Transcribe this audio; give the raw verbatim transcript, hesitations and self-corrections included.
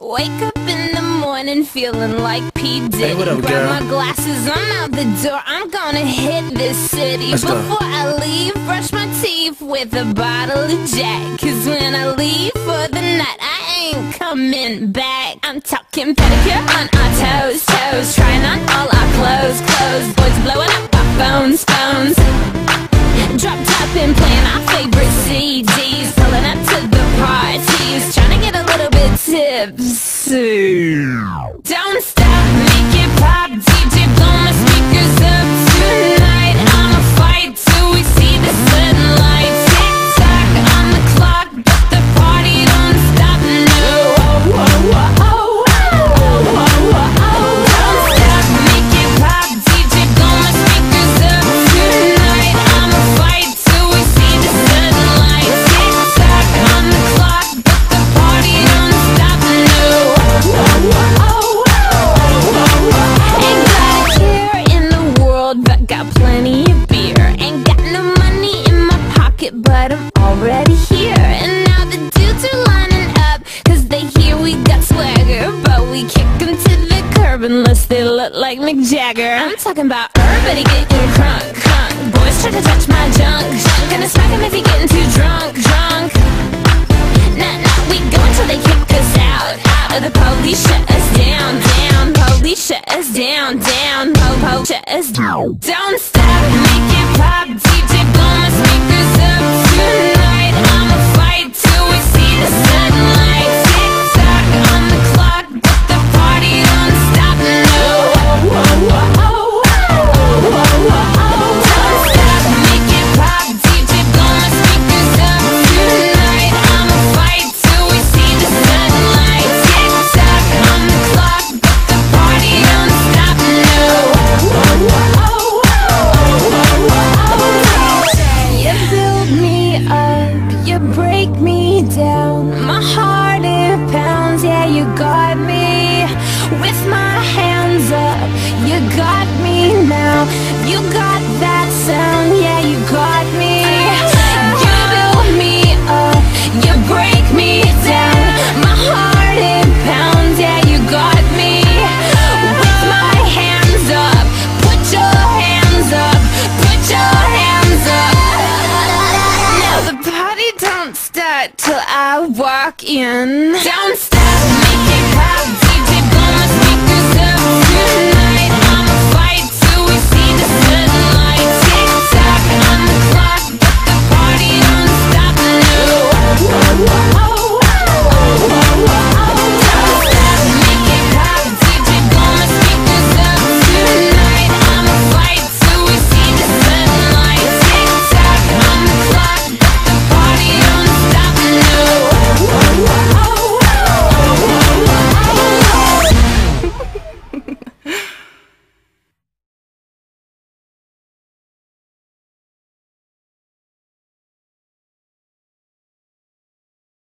Wake up in the morning feeling like P. Diddy. Hey, what up, Grab girl? my glasses, I'm out the door. I'm gonna hit this city. Let's go. Before I leave, brush my teeth with a bottle of Jack. Cause when I leave for the night, I ain't coming back. I'm talking pedicure on our toes, toes. Trying on all our clothes, clothes. Boys blowing up our phones, phones. Drop top and playing our favorite C Ds. Pulling up to the parties, trying to get a little bit tipsy. Don't stop, make it pop, D J blow my speakers up tonight. I'ma fight till we see the sunlight. Tick tock on the clock, but the party don't stop, no. Oh, oh, oh, oh, oh, oh, oh, oh. Don't stop, make it pop, D J blow my speakers up tonight. I'ma fight till we see the sunlight. Tick tock on the clock, but the party don't stop, no. Oh, oh, oh, oh, oh, oh. Ain't got a care in the world, but got plenty of beer. Ain't got no money in my pocket, but I'm already here. And now the dudes are lining up, cause they hear we got swagger. But we kick them to the curb unless they look like Mick Jagger. I'm talking about everybody getting crunk, crunk. Boys try to touch my junk, junk. Gonna smack him if he getting too drunk, drunk. Nah, nah, we go until they kick us out, out. Or the police shut us down, down. Police shut us down, down. Po, po, shut us down. Don't stop, make it pop, D J blow my speakers up tonight. I'ma fight till we see the sunlight. Tick tock on the clock, but the party don't stop, no. Oh, oh, oh, oh, oh, oh, oh. Don't stop, make it pop, D J blow my speakers up tonight. I'ma fight till we see the sunlight. Tick tock on the clock, but the party don't stop, no. Oh, oh, oh, oh, oh, oh. You build me up, you break me down. My heart it pounds, yeah, you got me. With my hands up, you got me now. You got that sound, yeah, you got me. You build me up, you break me down. My heart it pounds, yeah, you got me. With my hands up, put your hands up, put your hands up. Now the party don't start till I walk in. Don't stop, make it pop, D J blow my speakers up tonight. I'ma fight till we see the sunlight. Tick tock on the clock, but the party don't stop, no. Oh, oh,